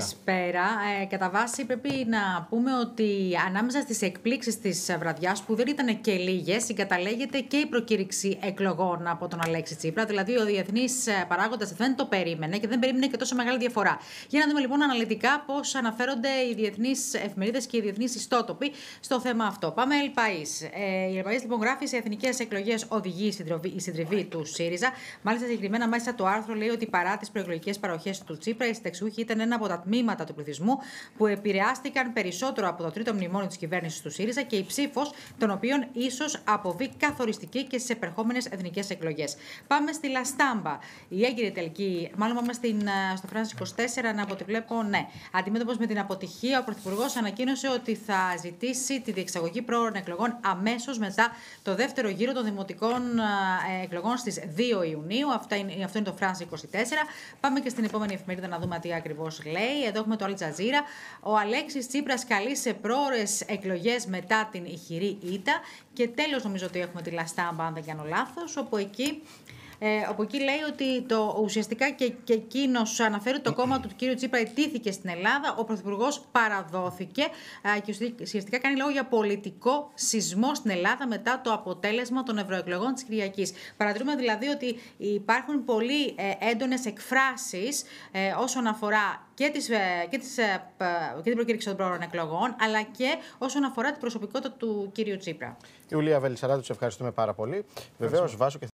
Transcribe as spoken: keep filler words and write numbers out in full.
Καλησπέρα. Ε, κατά βάση πρέπει να πούμε ότι ανάμεσα στις εκπλήξεις της βραδιάς, που δεν ήταν και λίγες, συγκαταλέγεται και η προκήρυξη εκλογών από τον Αλέξη Τσίπρα. Δηλαδή, ο διεθνής παράγοντας δεν το περίμενε και δεν περίμενε και τόσο μεγάλη διαφορά. Για να δούμε λοιπόν αναλυτικά πώς αναφέρονται οι διεθνείς εφημερίδες και οι διεθνείς ιστότοποι στο θέμα αυτό. Πάμε El País. Ε, η El País λοιπόν γράφει: σε εθνικές εκλογές οδηγεί η συντριβή, η συντριβή του ΣΥΡΙΖΑ. Μάλιστα, συγκεκριμένα μέσα το άρθρο λέει ότι παρά τις προεκλογικές παροχές του Τσίπρα, οι συνταξιούχοι ήταν ένα από τα τμήματα του πληθυσμού που επηρεάστηκαν περισσότερο από το τρίτο μνημόνιο της κυβέρνησης του ΣΥΡΙΖΑ και η ψήφος των οποίων ίσως αποβεί καθοριστική και στις επερχόμενες εθνικές εκλογές. Πάμε στη Λαστάμπα. Η έγκυρη τελική, μάλλον πάμε στην, στο France είκοσι τέσσερα, να από ό,τι βλέπω, ναι. Αντιμέτωπος με την αποτυχία, ο Πρωθυπουργός ανακοίνωσε ότι θα ζητήσει τη διεξαγωγή πρόωρων εκλογών αμέσως μετά το δεύτερο γύρο των δημοτικών εκλογών στις δύο Ιουνίου. Αυτά είναι, αυτό είναι το France είκοσι τέσσερα. Πάμε και στην επόμενη εφημερίδα να δούμε τι ακριβώς λέει. Εδώ έχουμε το Al Jazeera. Ο Αλέξης Τσίπρας καλεί σε πρόωρες εκλογές μετά την ηχηρή ήττα. Και τέλος, νομίζω ότι έχουμε τη Λαστάμπα, αν δεν κάνω λάθος, όπου εκεί. Ε, όπου εκεί λέει ότι το, ουσιαστικά και, και εκείνος αναφέρει ότι το κόμμα του κ. Τσίπρα ιτήθηκε στην Ελλάδα, ο Πρωθυπουργός παραδόθηκε ε, και ουσιαστικά κάνει λόγο για πολιτικό σεισμό στην Ελλάδα μετά το αποτέλεσμα των ευρωεκλογών της Κυριακής. Παρατηρούμε δηλαδή ότι υπάρχουν πολύ ε, έντονες εκφράσεις ε, όσον αφορά και, τις, ε, και, τις, ε, και την προκήρυξη των πρόωρων εκλογών, αλλά και όσον αφορά την προσωπικότητα του κ. Τσίπρα. Ιουλία Βελισσαράτου, σε ευχαριστούμε πάρα πολύ. Βεβαίως, Βάσο και